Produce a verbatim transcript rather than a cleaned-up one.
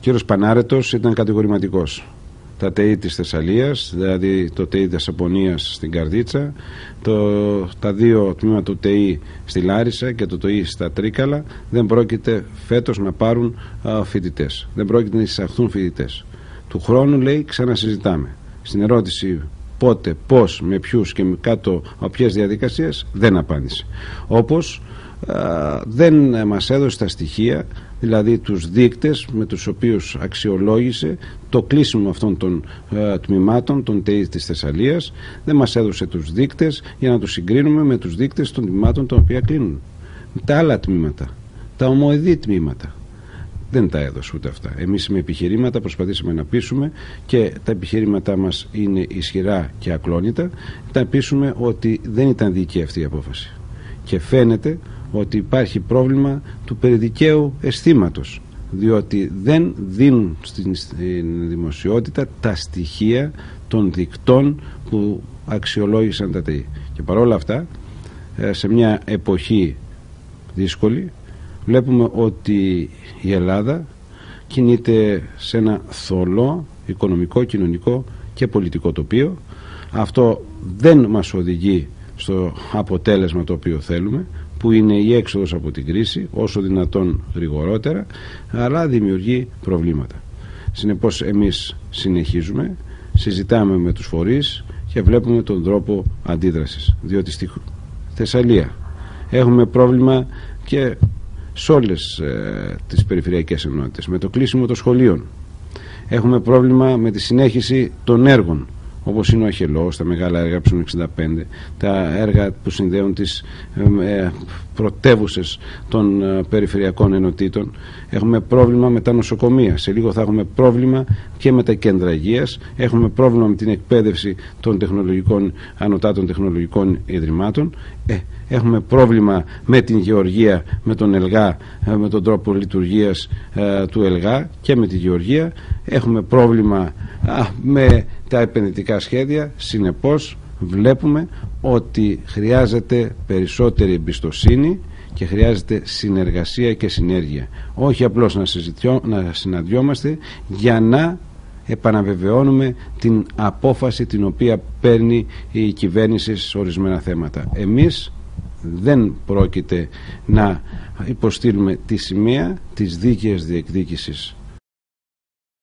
κύριος Πανάρετος ήταν κατηγορηματικός. Τα ΤΕΙ της Θεσσαλίας, δηλαδή το ΤΕΙ της Απονίας στην Καρδίτσα, το, τα δύο τμήματα του ΤΕΙ στη Λάρισα και το ΤΕΙ στα Τρίκαλα δεν πρόκειται φέτος να πάρουν α, φοιτητές. Δεν πρόκειται να εισαχθούν φοιτητές. Του χρόνου, λέει, ξανασυζητάμε. Στην ερώτηση πότε, πώς, με ποιους και με κάτω από ποιες διαδικασίες, δεν απάντησε. Όπως α, δεν μας έδωσε τα στοιχεία, δηλαδή τους δείκτες με τους οποίους αξιολόγησε το κλείσιμο αυτών των ε, τμήματων των ΤΕΙ της Θεσσαλίας. Δεν μας έδωσε τους δείκτες για να τους συγκρίνουμε με τους δείκτες των τμήματων τα οποία κλείνουν. Τα άλλα τμήματα, τα ομοειδή τμήματα, δεν τα έδωσε ούτε αυτά. Εμείς με επιχειρήματα προσπαθήσαμε να πείσουμε, και τα επιχειρήματά μας είναι ισχυρά και ακλόνητα, να πείσουμε ότι δεν ήταν δίκαιη αυτή η απόφαση. Και φαίνεται ότι υπάρχει πρόβλημα του περιδικαίου αισθήματος, διότι δεν δίνουν στην, στην δημοσιότητα τα στοιχεία των δικτών που αξιολόγησαν τα ΤΕΙ. Και παρόλα αυτά, σε μια εποχή δύσκολη, βλέπουμε ότι η Ελλάδα κινείται σε ένα θολό οικονομικό, κοινωνικό και πολιτικό τοπίο. Αυτό δεν μας οδηγεί στο αποτέλεσμα το οποίο θέλουμε, που είναι η έξοδος από την κρίση όσο δυνατόν γρηγορότερα, αλλά δημιουργεί προβλήματα. Συνεπώς εμείς συνεχίζουμε, συζητάμε με τους φορείς και βλέπουμε τον τρόπο αντίδρασης, διότι στη Θεσσαλία έχουμε πρόβλημα και σε όλες ε, τις περιφερειακές ενότητες, με το κλείσιμο των σχολείων. Έχουμε πρόβλημα με τη συνέχιση των έργων, όπως είναι ο Αχελός, τα μεγάλα έργα που εξήντα πέντε, τα έργα που συνδέουν τις ε, πρωτεύουσες των ε, περιφερειακών ενωτήτων. Έχουμε πρόβλημα με τα νοσοκομεία. Σε λίγο θα έχουμε πρόβλημα και με τα κέντρα υγείας. Έχουμε πρόβλημα με την εκπαίδευση των τεχνολογικών, ανωτάτων τεχνολογικών ιδρυμάτων. Ε, έχουμε πρόβλημα με την γεωργία, με τον ΕΛΓΑ, με τον τρόπο λειτουργίας ε, του ΕΛΓΑ και με τη γεωργία. Έχουμε πρόβλημα α, με τα επενδυτικά σχέδια. Συνεπώς βλέπουμε ότι χρειάζεται περισσότερη εμπιστοσύνη και χρειάζεται συνεργασία και συνέργεια. Όχι απλώς να, συζητιώ, να συναντιόμαστε για να επαναβεβαιώνουμε την απόφαση την οποία παίρνει η κυβέρνηση σε ορισμένα θέματα. Εμείς δεν πρόκειται να υποστείλουμε τη σημαία της δίκαιης διεκδίκησης